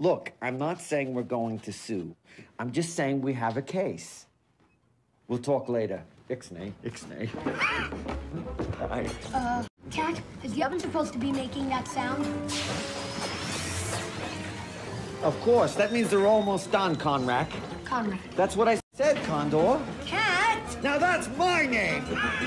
Look, I'm not saying we're going to sue. I'm just saying we have a case. We'll talk later. Ixnay, ixnay. Hi. Cat, is the oven supposed to be making that sound? Of course. That means they're almost done, Conrack. Conrad. That's what I said, Condor. Cat! Now that's my name!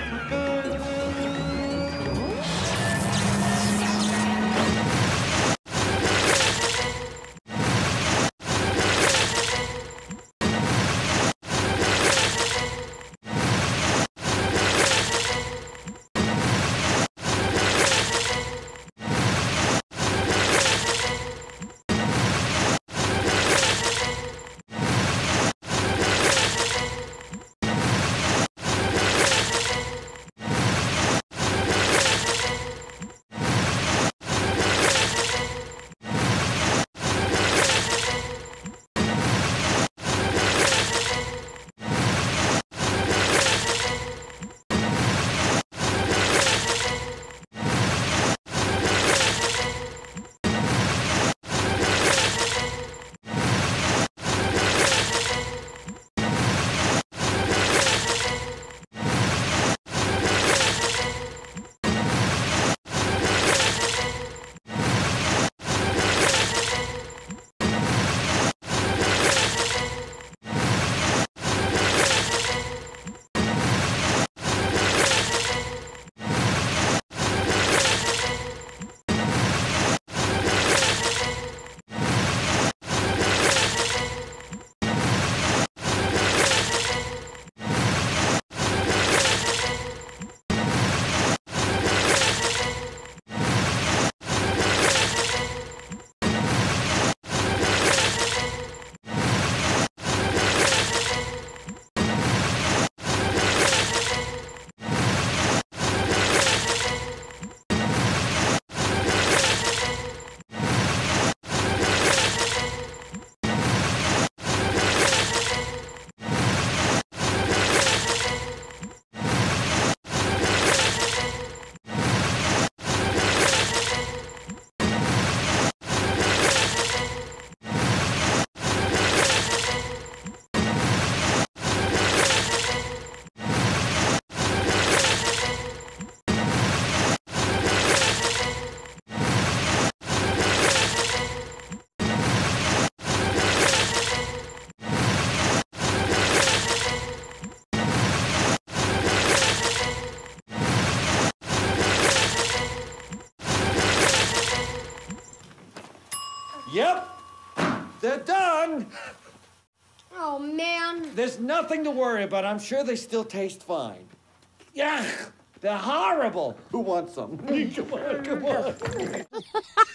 Yep, they're done. Oh, man. There's nothing to worry about. I'm sure they still taste fine. Yuck, they're horrible. Who wants some? Come on, come on.